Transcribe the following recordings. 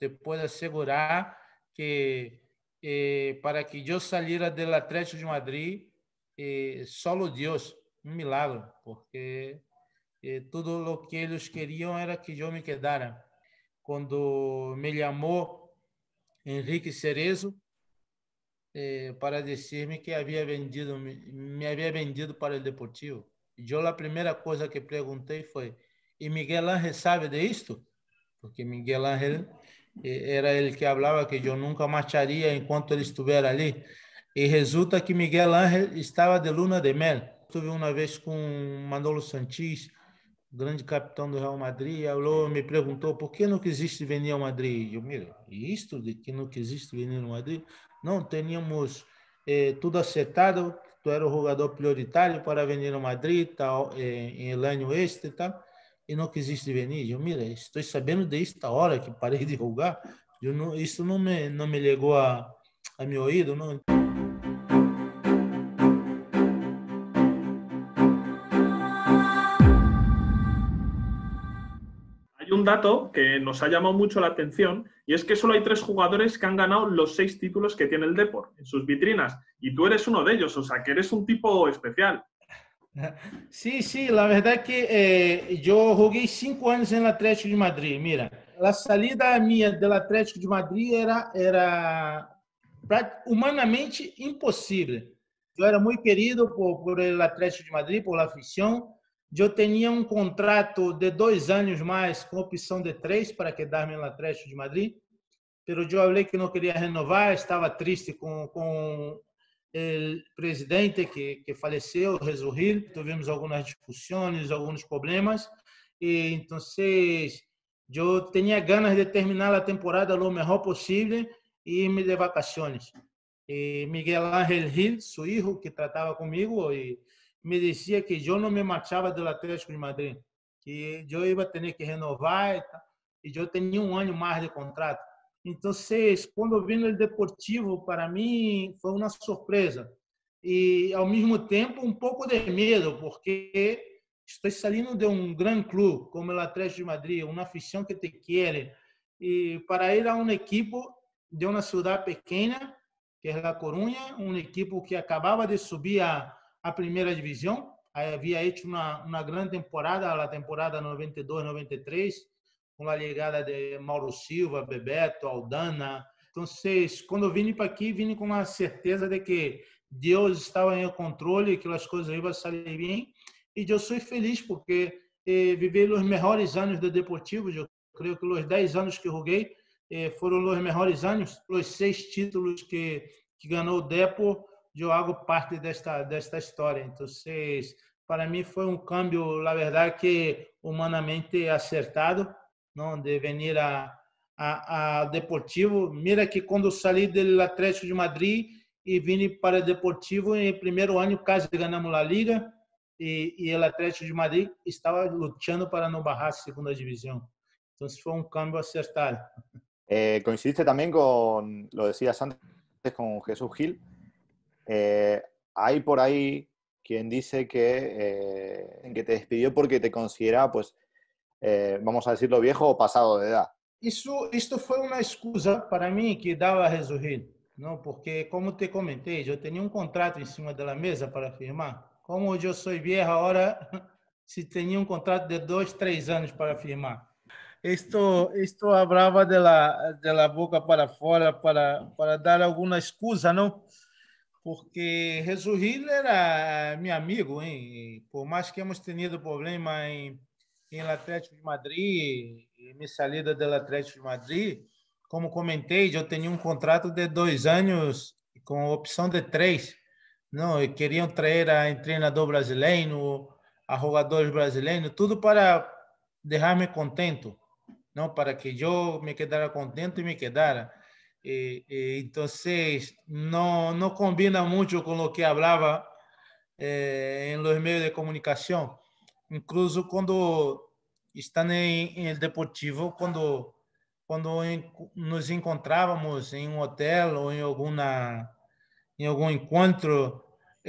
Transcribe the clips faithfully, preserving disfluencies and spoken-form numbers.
te puedo asegurar que eh, para que yo saliera del Atlético de Madrid, eh, solo Dios, un milagro, porque eh, todo lo que ellos querían era que yo me quedara. Cuando me llamó Enrique Cerezo eh, para decirme que había vendido, me, me había vendido para el Deportivo. Yo la primera cosa que pregunté fue, ¿y Miguel Ángel sabe de esto? Porque Miguel Ángel eh, era el que hablaba que yo nunca marcharía enquanto él estuviera ali. E resulta que Miguel Ángel estava de luna de mel. Estuve uma vez com Manolo Santis, grande capitão do Real Madrid, falou, me perguntou por que não quisiste vir ao Madrid. Eu, mira, isto de que não quisiste vir ao Madrid? Não, teníamos eh, tudo acertado, tu era o jogador prioritário para vir ao Madrid, tal, eh, em el año este e tal, e não quisiste vir. Eu, mira, estou sabendo desta hora que parei de jogar, eu não, isso não me, não me chegou a, a meu ouvido, não. Hay un dato que nos ha llamado mucho la atención y es que solo hay tres jugadores que han ganado los seis títulos que tiene el Depor en sus vitrinas y tú eres uno de ellos, o sea que eres un tipo especial. Sí, sí, la verdad que eh, yo jugué cinco años en el Atlético de Madrid. Mira, la salida mía del Atlético de Madrid era, era humanamente imposible. Yo era muy querido por, por el Atlético de Madrid, por la afición. Yo tenía un contrato de dos años más con opción de tres para quedarme en el Atlético de Madrid, pero yo hablé que no quería renovar, estaba triste con, con el presidente que, que faleceu, Jesús Gil, tuvimos algunas discusiones, algunos problemas, y entonces yo tenía ganas de terminar la temporada lo mejor posible y irme de vacaciones. Y Miguel Ángel Gil, su hijo, que trataba conmigo, y me decía que yo no me marchaba del Atlético de Madrid, que yo iba a tener que renovar, y, tal, y yo tenía un año más de contrato. Entonces, cuando vino el Deportivo, para mí fue una sorpresa. Y al mismo tiempo un poco de miedo, porque estoy saliendo de un gran club como el Atlético de Madrid, una afición que te quiere. Y para ir a un equipo de una ciudad pequeña, que es La Coruña, un equipo que acababa de subir a, a Primera División, había hecho una, una gran temporada, la temporada noventa y dos noventa y tres, com a chegada de Mauro Silva, Bebeto, Aldana. Então, quando eu vim para aqui, vim com a certeza de que Deus estava em controle, que as coisas iam sair bem. E eu sou feliz porque eh, vivi os melhores anos do Deportivo. Eu creio que os dez anos que joguei eh, foram os melhores anos. Os seis títulos que, que ganhou o Depor, eu hago parte desta, desta história. Então, para mim foi um câmbio, na verdade, que humanamente acertado, não, de venir a, a, a Deportivo. Mira que quando saí do Atlético de Madrid e vim para o Deportivo, em primeiro ano quase ganhamos a Liga e, e o Atlético de Madrid estava lutando para não bajar a segunda divisão. Então, foi um câmbio acertado. Eh, coincidiste también con, lo decías antes, con Jesús Gil. Eh, hay por ahí quien dice que, eh, que te despidió porque te consideraba, pues, Eh, vamos a decirlo, viejo o pasado de edad. Isso, isto foi uma excusa para mim que dava a resolver, não? Porque, como te comentei, eu tinha um contrato em cima da mesa para firmar. Como eu sou viejo, agora se tinha um contrato de dois, três anos para firmar. Isto, isto hablaba de la, de la boca para fora para, para dar alguma excusa, não? Porque Jesus Gil era meu amigo, hein? Por mais que hemos tenido problema em em Atlético de Madrid, e minha saída do Atlético de Madrid, como comentei, eu tinha um contrato de dois anos com opção de três. Não, e queriam trazer a treinador brasileiro, a jogadores brasileiros, tudo para deixar-me contento, não, para que eu me quedara contento e me quedara. E, e, então, não, não combina muito com o que falava eh, em los meios de comunicação. Incluso quando está em el Deportivo, quando quando nos encontrávamos em um hotel ou em alguma em algum encontro,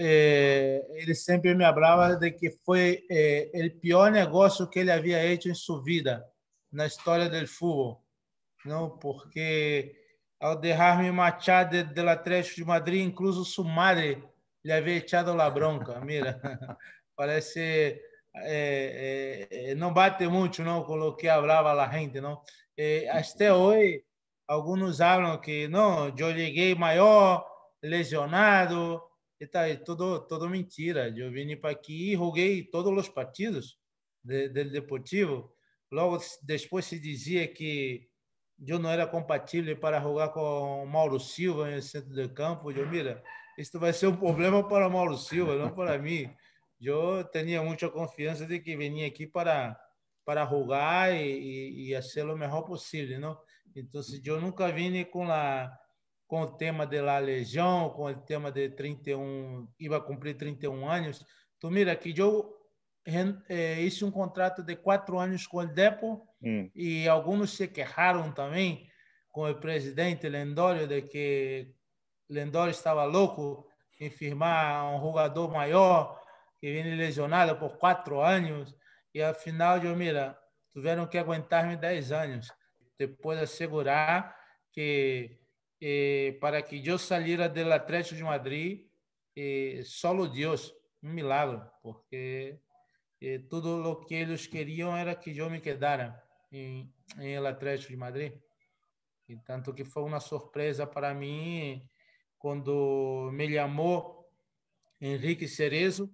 eh, ele sempre me falava de que foi eh, o pior negócio que ele havia feito em sua vida na história do futebol. não, porque ao deixar-me marchar de, del Atlético de Madrid, incluso su madre le había echado la bronca. Mira, parece, eh, eh, não bate muito, não, com o que falava a gente, não. Eh, até hoje, alguns falam que não, eu cheguei maior, lesionado, e tá, e tudo, tudo mentira. Eu vim para aqui e joguei todos os partidos de, del Deportivo. Logo depois se dizia que eu não era compatível para jogar com Mauro Silva no centro de campo. Eu, mira, isto vai ser um problema para Mauro Silva, não para mim. Eu tinha muita confiança de que vinha aqui para para jogar e, e, e fazer o melhor possível, não? Então, eu nunca vim com a com o tema da lesão, com o tema de trinta e um, iba a cumprir trinta e um anos. Tu mira que eu eh, hice um contrato de quatro anos com o Depo mm. e alguns se quejaram também com o presidente Lendório de que Lendório estava louco em firmar um jogador maior que vem lesionado por quatro anos e afinal eu mira, tiveram que aguentar-me dez anos. Te puedo assegurar que eh, para que eu saíra do Atlético de Madrid, eh, solo Deus, um milagre, porque eh, tudo o que eles queriam era que eu me quedara em, em el Atlético de Madrid. E tanto que foi uma surpresa para mim quando me chamou Henrique Cerezo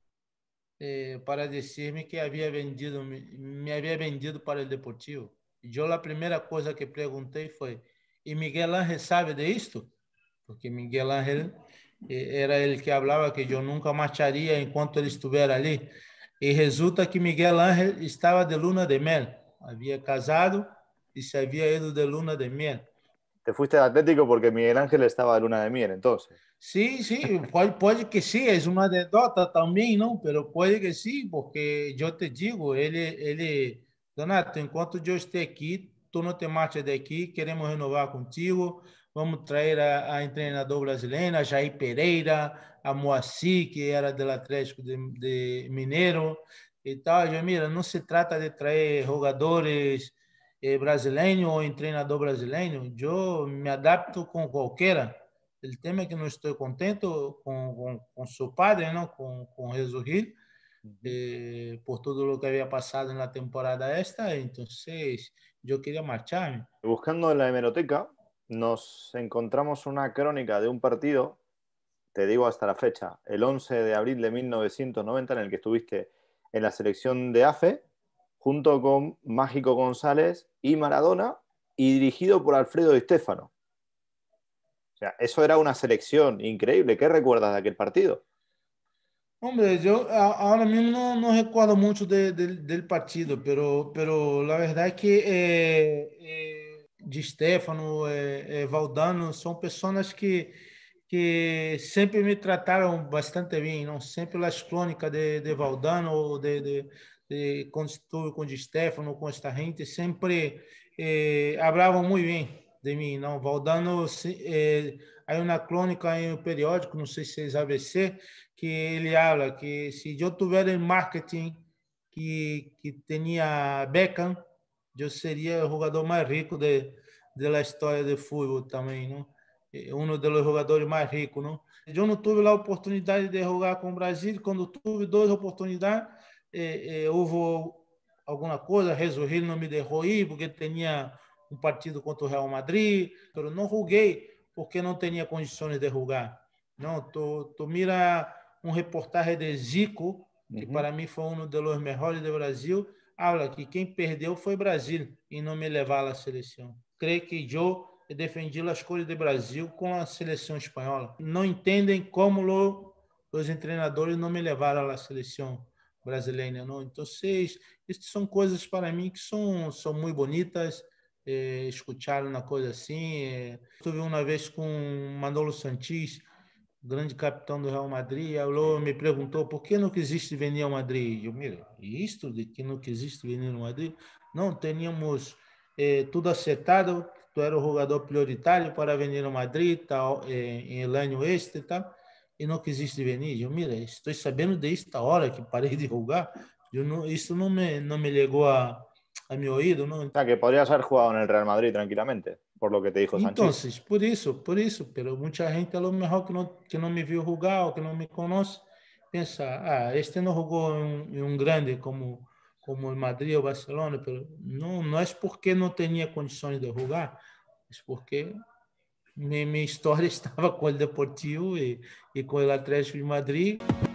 eh, para dizer-me que havia vendido, me, me havia vendido para o Deportivo. E eu a primeira coisa que perguntei foi: e Miguel Ángel sabe de isto? Porque Miguel Ángel era ele que falava que eu nunca marcharia enquanto ele estiver ali. E resulta que Miguel Ángel estava de luna de mel. Havia casado e se havia ido de luna de mel. Te fuiste al Atlético porque Miguel Ángel estaba de luna de miel, entonces. Sí, sí, pode, pode que sí, es una anécdota también, ¿no? Pero puede que sí, porque yo te digo, ele, ele, Donato, enquanto eu esté aqui, tu não te marchas daqui, queremos renovar contigo, vamos trazer a, a treinador brasileiro, a Jair Pereira, a Moacir, que era do Atlético de, de Mineiro e tal. Eu, mira, não se trata de trazer jogadores eh, brasileiros ou em treinador brasileiro, eu me adapto com qualquer. O tema é que não estou contente com, com, com seu padre, não, com, com Jesus Gil, uhum. eh, por tudo o que havia passado na temporada esta, então eu queria marchar-me. Buscando en la hemeroteca, nos encontramos una crónica de un partido, te digo hasta la fecha, el once de abril de mil novecientos noventa, en el que estuviste en la selección de A F E, junto con Mágico González y Maradona, y dirigido por Alfredo Di Stéfano. O sea, eso era una selección increíble. ¿Qué recuerdas de aquel partido? Hombre, yo ahora mismo no, no recuerdo mucho de, de, del partido, pero, pero la verdad es que eh, eh, Di Stéfano, eh, eh, Valdano, são pessoas que, que sempre me trataram bastante bem, não? Sempre as crônicas de, de Valdano, de, de, de, quando estive com Di Stéfano, com esta gente, sempre eh, falavam muito bem de mim, não? Valdano, eh, há uma crônica em um periódico, não sei se é A B C, que ele habla que se eu tiver em marketing que, que tinha Beckham, eu seria o jogador mais rico de, da história de futebol também, não? Um dos jogadores mais ricos, não? Eu não tive a oportunidade de jogar com o Brasil, quando tive duas oportunidades, eh, eh, houve alguma coisa, Jesus Gil não me deixou ir, porque tinha um partido contra o Real Madrid, eu não joguei porque não tinha condições de jogar. Não, tu, tu mira um reportagem de Zico, que uhum. para mim foi um dos melhores do Brasil, habla que quem perdeu foi o Brasil e não me levar à seleção. Creio que eu defendi as cores do Brasil com a seleção espanhola. Não entendem como lo, os treinadores não me levaram à seleção brasileira. Não? Então, essas são coisas para mim que são, são muito bonitas. Eh, escutar uma coisa assim. Eh, estive uma vez com Manolo Santis, grande capitão do Real Madrid, falou, me perguntou por que não quisiste vir ao Madrid. Eu, mira, isto de que não quisiste vir ao Madrid? Não, tínhamos eh, tudo acertado, tu era o jogador prioritário para vir ao Madrid, tal, eh, em el año este e tal, e não quisiste vir. Eu, mira, estou sabendo desta hora que parei de jogar, eu não, isso não me, não me ligou a, a mi oído, ¿no? O sea, que podrías haber jugado en el Real Madrid tranquilamente, por lo que te dijo Sánchez. Entonces, por eso, por eso, pero mucha gente a lo mejor que no, que no me vio jugar o que no me conoce, pensa, ah, este no jugó en, en un grande como, como el Madrid o Barcelona, pero no, no es porque no tenía condiciones de jugar, es porque mi, mi historia estaba con el Deportivo y, y con el Atlético de Madrid.